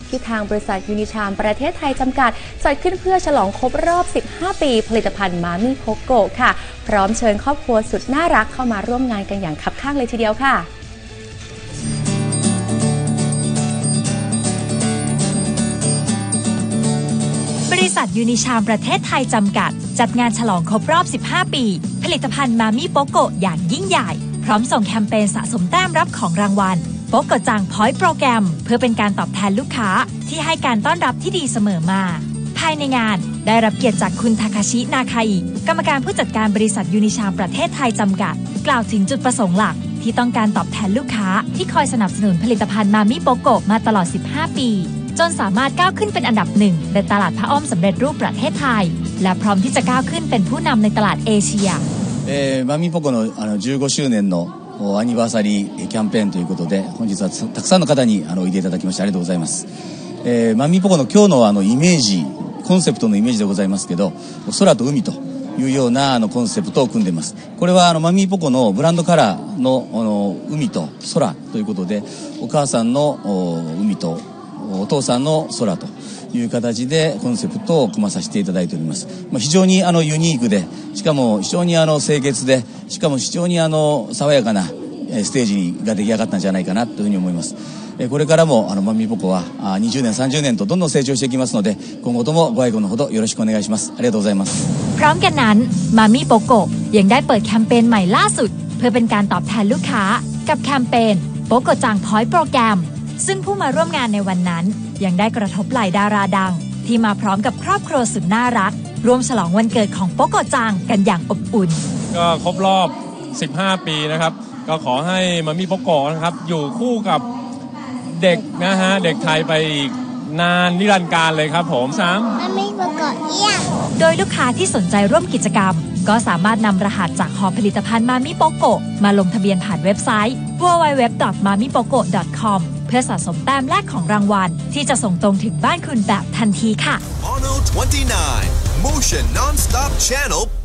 ที่ทางบริษัทยูนิชามประเทศไทยจำกัดจัดขึ้นเพื่อฉลองครบรอบ 15 ปีผลิตภัณฑ์มามี่โพโกะค่ะพร้อมเชิญครอบครัวสุดน่ารักเข้ามาร่วมงานกันอย่างคับข้างเลยทีเดียวค่ะบริษัทยูนิชามประเทศไทยจำกัดจัดงานฉลองครบรอบ 15 ปีผลิตภัณฑ์มามี่โปโกะอย่างยิ่งใหญ่พร้อมส่งแคมเปญสะสมแต้มรับของรางวัลโปโกะจังพอยต์โปรแกรมเพื่อเป็นการตอบแทนลูกค้าที่ให้การต้อนรับที่ดีเสมอมาภายในงานได้รับเกียรติจากคุณทาคาชินาคาอิกรรมการผู้จัดการบริษัทยูนิชามประเทศไทยจำกัดกล่าวถึงจุดประสงค์หลักที่ต้องการตอบแทนลูกค้าที่คอยสนับสนุนผลิตภัณฑ์มามี่โปโกะมาตลอด 15 ปีจนสามารถก้าวขึ้นเป็นอันดับหนึ่งในตลาดผ้าอ้อมสำเร็จรูปประเทศไทยและพร้อมที่จะก้าวขึ้นเป็นผู้นำในตลาดเอเชียマミーポコの15周年のアニバーサリーキャンペーンということで本日はたくさんの方においでいただきましてありがとうございます。マミーポコの今日のイメージコンセプトのイメージでございますけど空と海というようなコンセプトを組んでいます。これはマミーポコのブランドカラーの海と空ということでお母さんの海とお父さんの空という形でコンセプトを組まさせていただいております。非常にユニークでしかも非常に清潔でしかも非常に爽やかなステージが出来上がったんじゃないかなというふうに思います。これからもマミーポコは20年30年とどんどん成長していきますので今後ともご愛顧のほどよろしくお願いします。ありがとうございます。 พร้อมกันนั้นมามี่โปโกะยังได้เปิดแคมเปญใหม่ล่าสุดเพื่อเป็นการตอบแทนลูกค้ากับแคมเปญโปโกะจังพอยต์โปรแกรมซึ่งผู้มาร่วมงานในวันนั้นยังได้กระทบไหล่ดาราดังที่มาพร้อมกับครอบครัวสุดน่ารักร่วมฉลองวันเกิดของโปโกะจังกันอย่างอบอุ่นก็ครบรอบ 15 ปีนะครับก็ขอให้มามี่โปโกะนะครับอยู่คู่กับเด็กนะฮะเด็กไทยไปอีกนานนิรันดร์กาลเลยครับผมมามี่โปโกะเยี่ยมโดยลูกค้าที่สนใจร่วมกิจกรรมก็สามารถนำรหัสจากหอผลิตภัณฑ์มามี่โปโกะมาลงทะเบียนผ่านเว็บไซต์ www.mamipoco.com เพื่อสะสมแต้มแลกของรางวัลที่จะส่งตรงถึงบ้านคุณแบบทันทีค่ะ Mono 29 Motion Non-Stop Channel